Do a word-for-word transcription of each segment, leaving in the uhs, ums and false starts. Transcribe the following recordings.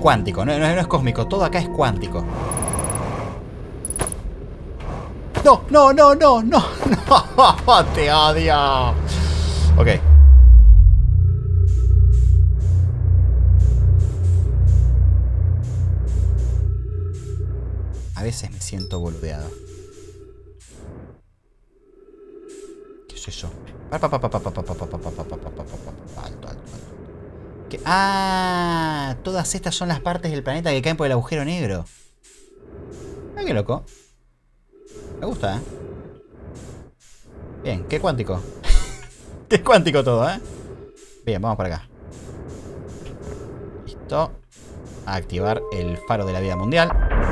cuántico, no, no, no es cósmico, todo acá es cuántico. No, no, no, no, no, no, te odio. Ok. A veces me siento boludeado. ¿Qué es eso? Alto, alto, alto. ¿Qué? Ah, todas estas son las partes del planeta que caen por el agujero negro. Ay, qué loco. Me gusta, ¿eh? Bien, qué cuántico. Qué cuántico todo, ¿eh? Bien, vamos para acá. Listo. A activar el faro de la vida mundial.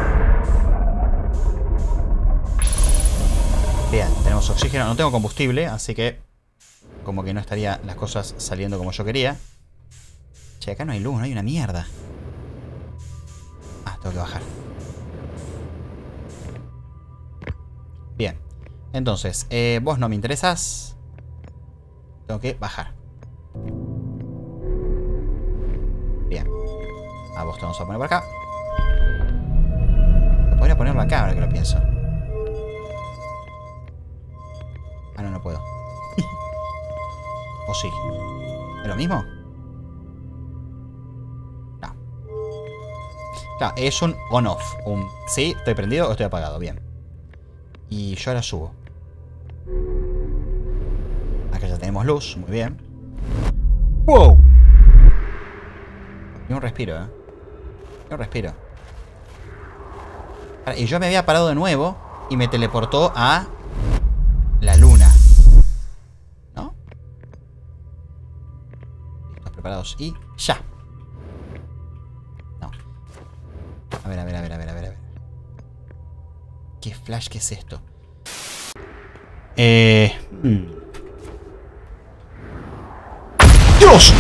Bien, tenemos oxígeno. No tengo combustible, así que como que no estarían las cosas saliendo como yo quería. Che, acá no hay luz, no hay una mierda. Ah, tengo que bajar. Bien. Entonces, eh, vos no me interesas. Tengo que bajar. Bien. A vos te vamos a poner por acá. Podría ponerlo acá ahora que lo pienso. Ah, no, no puedo. ¿O sí? ¿Es lo mismo? No. Claro, es un on-off. Un sí, estoy prendido o estoy apagado. Bien. Y yo ahora subo. Acá ya tenemos luz. Muy bien. ¡Wow! Y un respiro, ¿eh? Y un respiro. Y yo me había parado de nuevo y me teleportó a la luna. ¿No? Listos, preparados. Y ya. No. A ver, a ver, a ver, a ver, a ver, a ver. ¿Qué flash? ¿Qué es esto? Eh... Hmm. ¡Dios!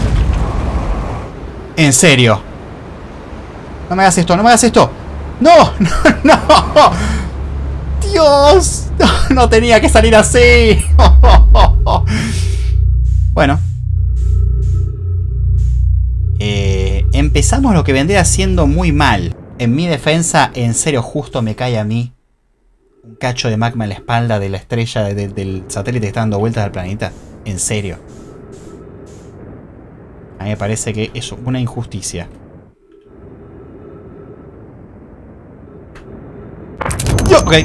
En serio. No me hagas esto, no me hagas esto. ¡No! ¡No! ¡No! ¡Dios! No, no tenía que salir así. Bueno. Eh, empezamos lo que vendría siendo muy mal. En mi defensa, en serio, justo me cae a mí un cacho de magma en la espalda de la estrella de, de, del satélite que está dando vueltas al planeta. En serio. A mí me parece que es una injusticia. Yo, ok.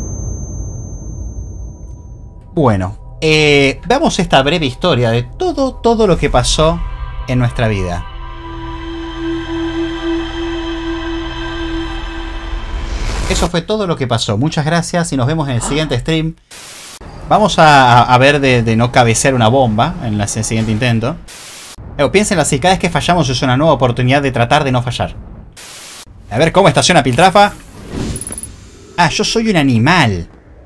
Bueno, eh, veamos esta breve historia de todo, todo lo que pasó en nuestra vida. Eso fue todo lo que pasó. Muchas gracias y nos vemos en el siguiente stream. Vamos a, a ver de, de no cabecear una bomba en, la, en el siguiente intento. Pero piénsenlo así, cada vez que fallamos es una nueva oportunidad de tratar de no fallar. A ver cómo estaciona Piltrafa. Ah, yo soy un animal.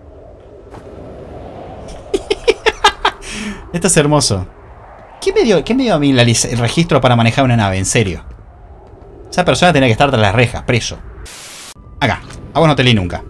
Esto es hermoso. ¿Qué me dio, qué me dio a mí la, el registro para manejar una nave? En serio. Esa persona tenía que estar tras las rejas, preso. Acá. A vos no te leí nunca.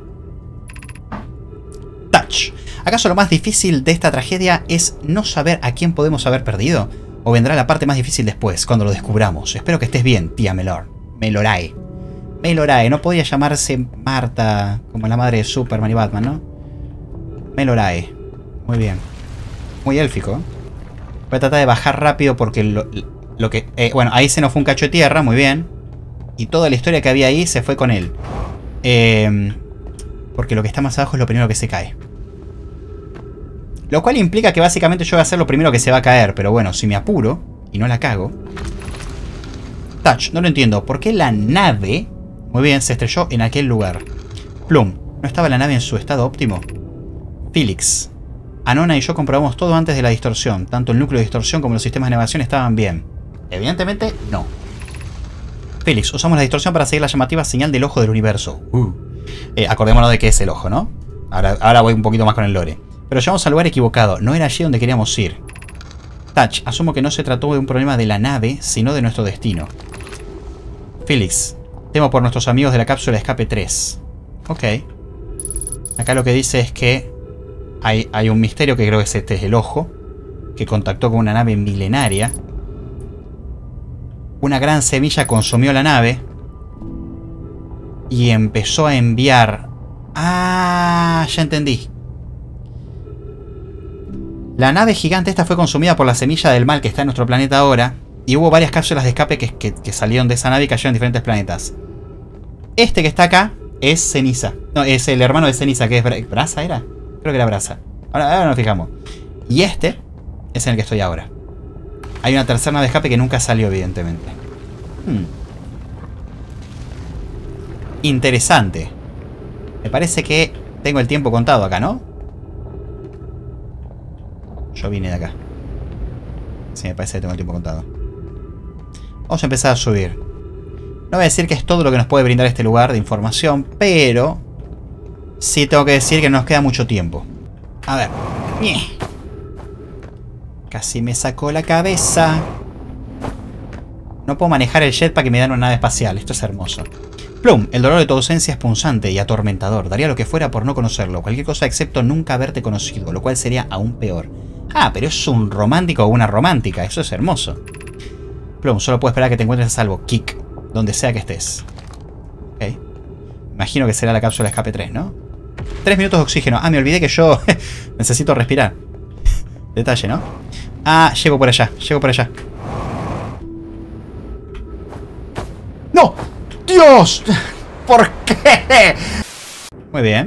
Touch. ¿Acaso lo más difícil de esta tragedia es no saber a quién podemos haber perdido? ¿O vendrá la parte más difícil después, cuando lo descubramos? Espero que estés bien, tía Melor. Melorae. Melorae. No podía llamarse Marta, como la madre de Superman y Batman, ¿no? Melorae. Muy bien. Muy élfico. Voy a tratar de bajar rápido porque lo, lo que... Eh, bueno, ahí se nos fue un cacho de tierra, muy bien. Y toda la historia que había ahí se fue con él. Eh, porque lo que está más abajo es lo primero que se cae. Lo cual implica que básicamente yo voy a hacer lo primero que se va a caer. Pero bueno, si me apuro y no la cago... Touch, no lo entiendo. ¿Por qué la nave... Muy bien, se estrelló en aquel lugar? Plum, ¿no estaba la nave en su estado óptimo? Felix. Anona y yo comprobamos todo antes de la distorsión. Tanto el núcleo de distorsión como los sistemas de navegación estaban bien. Evidentemente, no. Felix, usamos la distorsión para seguir la llamativa señal del ojo del universo. Uh. Eh, acordémonos de que es el ojo, ¿no? Ahora, ahora voy un poquito más con el lore. Pero llegamos al lugar equivocado. No era allí donde queríamos ir. Touch, asumo que no se trató de un problema de la nave, sino de nuestro destino. Felix, temo por nuestros amigos de la cápsula escape tres. Ok. Acá lo que dice es que hay, hay un misterio que creo que es este es el ojo, que contactó con una nave milenaria. Una gran semilla consumió la nave. Y empezó a enviar... Ah, ya entendí. La nave gigante esta fue consumida por la semilla del mal que está en nuestro planeta ahora. Y hubo varias cápsulas de escape que, que, que salieron de esa nave y cayeron en diferentes planetas. Este que está acá es Ceniza. No, es el hermano de Ceniza, que es... Bra ¿Brasa era? Creo que era Brasa. Ahora, ahora nos fijamos. Y este es en el que estoy ahora. Hay una tercera nave de escape que nunca salió, evidentemente. Hmm. Interesante. Me parece que tengo el tiempo contado acá, ¿no? Yo vine de acá. Sí, me parece que tengo el tiempo contado. Vamos a empezar a subir. No voy a decir que es todo lo que nos puede brindar este lugar de información, pero sí tengo que decir que nos queda mucho tiempo. A ver. Casi me sacó la cabeza. No puedo manejar el jetpack que me dan una nave espacial. Esto es hermoso. Plum, el dolor de tu ausencia es punzante y atormentador. Daría lo que fuera por no conocerlo. Cualquier cosa excepto nunca haberte conocido, lo cual sería aún peor. Ah, pero es un romántico o una romántica. Eso es hermoso. Plum, solo puedo esperar a que te encuentres a salvo. Kick, donde sea que estés. Ok. Imagino que será la cápsula escape tres, ¿no? Tres minutos de oxígeno. Ah, me olvidé que yo necesito respirar. Detalle, ¿no? Ah, llego por allá. Llego por allá. ¡No! ¡Dios! ¿Por qué? Muy bien.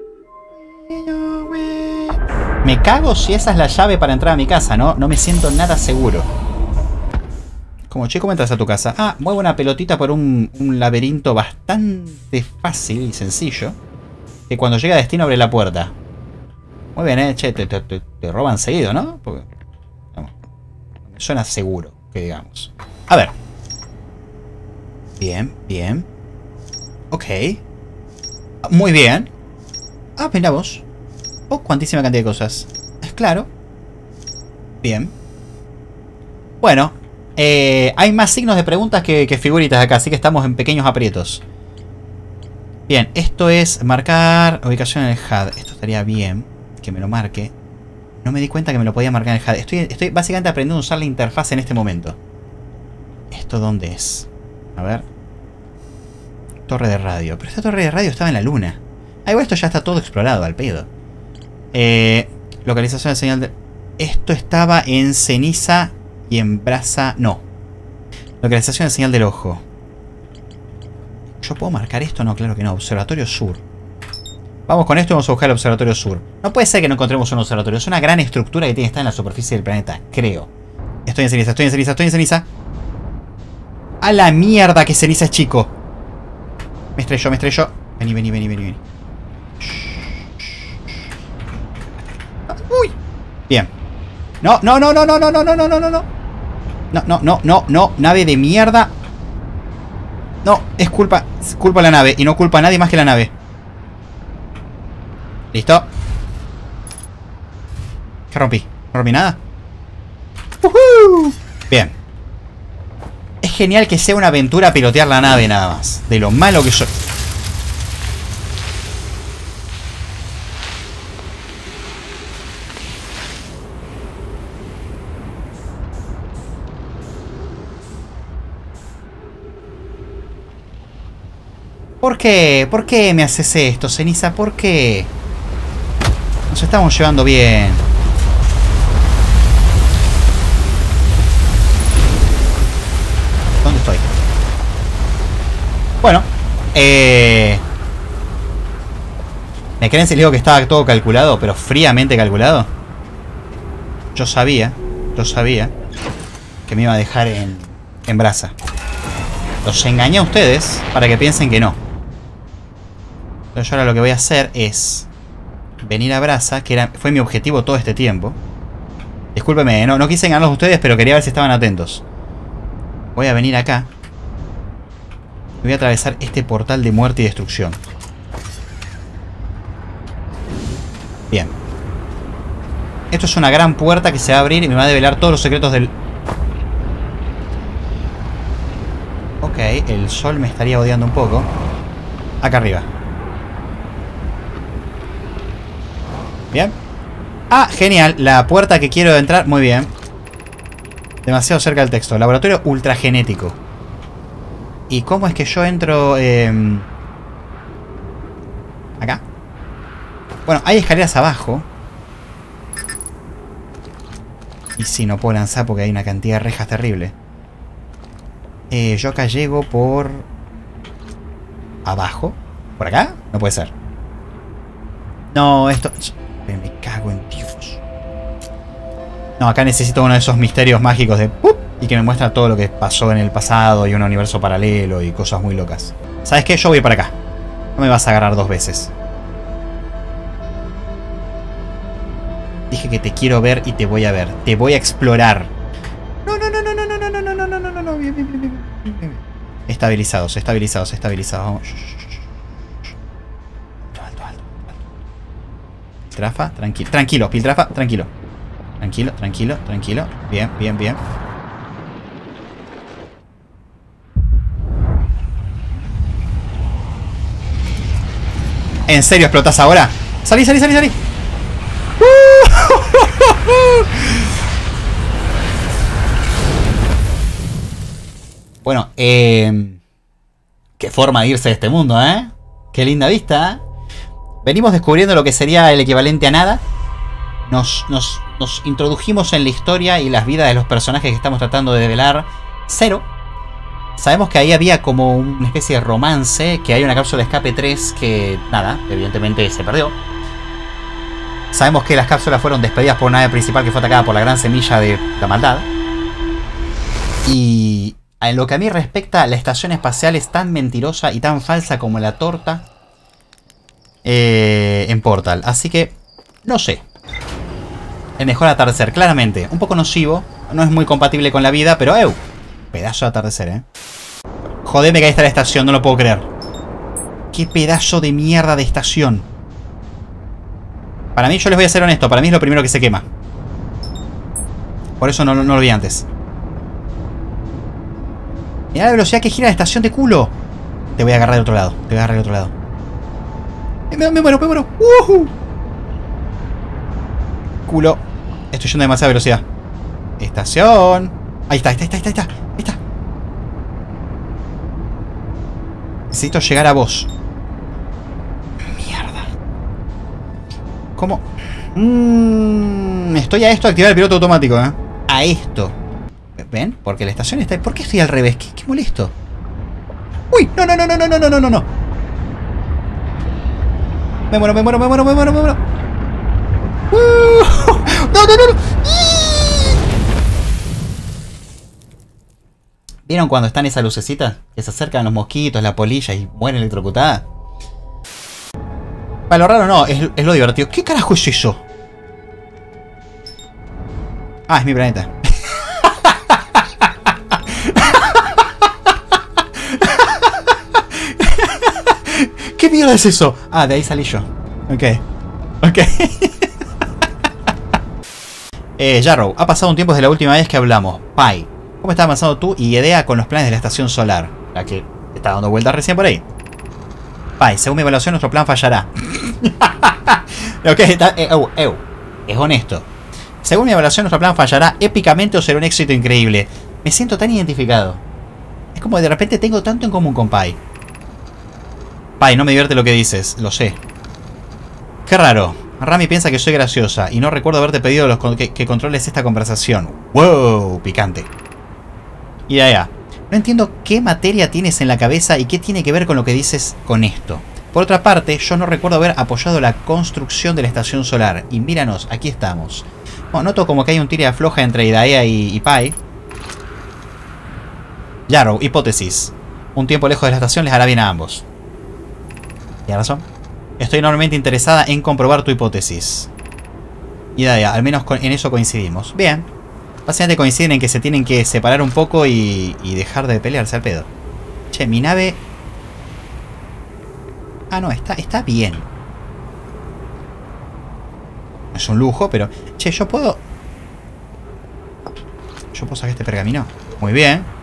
Me cago si esa es la llave para entrar a mi casa, ¿no? No me siento nada seguro. Como chico, ¿cómo entras a tu casa? Ah, muevo una pelotita por un, un laberinto bastante fácil y sencillo. Que cuando llega a destino abre la puerta. Muy bien, eh. Che, te, te, te, te roban seguido, ¿no? Porque, vamos, me suena seguro, que digamos. A ver. Bien, bien. Ok. Muy bien. Ah, mira vos. Oh, cuantísima cantidad de cosas. Es claro. Bien. Bueno. Eh, hay más signos de preguntas que, que figuritas acá, así que estamos en pequeños aprietos. Bien, esto es marcar ubicación en el H U D. Esto estaría bien que me lo marque. No me di cuenta que me lo podía marcar en el H U D. Estoy, estoy básicamente aprendiendo a usar la interfaz en este momento. ¿Esto dónde es? A ver. Torre de radio. Pero esta torre de radio estaba en la luna. Ah, igual esto ya está todo explorado, al pedo. Eh, localización de señal de... Esto estaba en Ceniza y en Brasa... No. Localización de señal del ojo. ¿Yo puedo marcar esto? No, claro que no. Observatorio Sur. Vamos con esto y vamos a buscar el Observatorio Sur. No puede ser que no encontremos un observatorio. Es una gran estructura que tiene que estar en la superficie del planeta. Creo. Estoy en ceniza, estoy en ceniza, estoy en ceniza. A la mierda que ceniza es chico. Me estrelló, me estrelló. Vení, vení, vení, vení, vení. Uy. Bien. No, no, no, no, no, no, no, no, no, no, no. No, no, no, no, no. Nave de mierda. No, es culpa. Es culpa de la nave. Y no culpa a nadie más que la nave. ¿Listo? ¿Qué rompí? ¿No rompí nada? Uh-huh. Bien. Es genial que sea una aventura pilotear la nave nada más. De lo malo que soy. ¿Por qué? ¿Por qué me haces esto, Ceniza? ¿Por qué? Nos estamos llevando bien. ¿Dónde estoy? Bueno, eh... ¿me creen si les digo que estaba todo calculado, pero fríamente calculado? Yo sabía, yo sabía que me iba a dejar en, en brasa. Los engañé a ustedes para que piensen que no. Entonces yo ahora lo que voy a hacer es venir a brasa, que era, fue mi objetivo todo este tiempo. Discúlpeme, no, no quise engañarlos a ustedes, pero quería ver si estaban atentos. Voy a venir acá. Voy a atravesar este portal de muerte y destrucción. Bien. Esto es una gran puerta que se va a abrir y me va a develar todos los secretos del... Ok, el sol me estaría odiando un poco. Acá arriba. Bien. Ah, genial. La puerta que quiero entrar. Muy bien. Demasiado cerca del texto. Laboratorio ultragenético. ¿Y cómo es que yo entro? Eh, ¿Acá? Bueno, hay escaleras abajo. Y sí, no puedo lanzar porque hay una cantidad de rejas terrible. Eh, yo acá llego por... ¿Abajo? ¿Por acá? No puede ser. No, esto... Me cago en Dios. No, acá necesito uno de esos misterios mágicos de... ¡pup! Y que me muestra todo lo que pasó en el pasado y un universo paralelo y cosas muy locas. ¿Sabes qué? Yo voy para acá. No me vas a agarrar dos veces. Dije que te quiero ver y te voy a ver. Te voy a explorar. No, no, no, no, no, no, no, no, no, no, no, no, no, no. Bien, bien, bien, bien, bien. Estabilizados, estabilizados, estabilizados. Vamos. Alto, alto, alto. Piltrafa, tranquilo. Tranquilo, Piltrafa, tranquilo. Tranquilo, tranquilo, tranquilo. Bien, bien, bien. ¿En serio explotas ahora? ¡Salí, salí, salí, salí! Bueno, eh, qué forma de irse de este mundo, ¿eh? Qué linda vista, ¿eh? Venimos descubriendo lo que sería el equivalente a nada. Nos, nos, nos introdujimos en la historia y las vidas de los personajes que estamos tratando de develar. Cero. Sabemos que ahí había como una especie de romance, que hay una cápsula de escape tres que, nada, evidentemente se perdió. Sabemos que las cápsulas fueron despedidas por una nave principal que fue atacada por la gran semilla de la maldad. Y en lo que a mí respecta, la estación espacial es tan mentirosa y tan falsa como la torta eh, en Portal. Así que, no sé. El mejor atardecer, claramente. Un poco nocivo, no es muy compatible con la vida, pero ¡ew! Pedazo de atardecer, ¿eh? Jodeme que ahí está la estación, no lo puedo creer. ¡Qué pedazo de mierda de estación! Para mí, yo les voy a ser honesto, para mí es lo primero que se quema. Por eso no, no, no lo vi antes. Mirá la velocidad que gira la estación de culo. Te voy a agarrar de otro lado, te voy a agarrar de otro lado. Me, me muero, me muero. Uh-huh. Culo. Estoy yendo a demasiada velocidad. Estación. Ahí está, ahí está, ahí está, ahí está, ahí está. Necesito llegar a vos. Mierda. ¿Cómo? Mm, estoy a esto de activar el piloto automático, ¿eh? A esto. ¿Ven? Porque la estación está... ¿Por qué estoy al revés? ¿Qué, qué molesto? ¡Uy! No, no, no, no, no, no, no, no, no. Me muero, me muero, me muero, me muero, me muero. Uh, no, no, no, no. ¿Vieron cuando están esas lucecitas? Que se acercan los mosquitos, la polilla y mueren electrocutada. Para lo raro no, es, es lo divertido. ¿Qué carajo es eso? Ah, es mi planeta. ¿Qué mierda es eso? Ah, de ahí salí yo. Ok. Ok. eh, Jarrow, ha pasado un tiempo desde la última vez que hablamos. Pai, ¿cómo estás avanzando tú y Idea con los planes de la estación solar? La que está dando vueltas recién por ahí. Pai, según mi evaluación, nuestro plan fallará. Ok, está... Eh, oh, eh, es honesto. Según mi evaluación, nuestro plan fallará épicamente o será un éxito increíble. Me siento tan identificado. Es como de repente tengo tanto en común con Pai. Pai, no me divierte lo que dices, lo sé. Qué raro. Rami piensa que soy graciosa y no recuerdo haberte pedido los con que, que controles esta conversación. ¡Wow! Picante. Y de allá. No entiendo qué materia tienes en la cabeza y qué tiene que ver con lo que dices con esto. Por otra parte, yo no recuerdo haber apoyado la construcción de la estación solar. Y míranos, aquí estamos. Bueno, noto como que hay un tira y afloja entre Idaea y, y Pai. Jarrow, hipótesis. Un tiempo lejos de la estación les hará bien a ambos. ¿Tienes razón? Estoy enormemente interesada en comprobar tu hipótesis. Y Idaea, al menos en eso coincidimos. Bien. Básicamente coinciden en que se tienen que separar un poco y, y dejar de pelearse al pedo. Che, mi nave... Ah, no, está, está bien. Es un lujo, pero... Che, yo puedo... Yo puedo sacar este pergamino. Muy bien.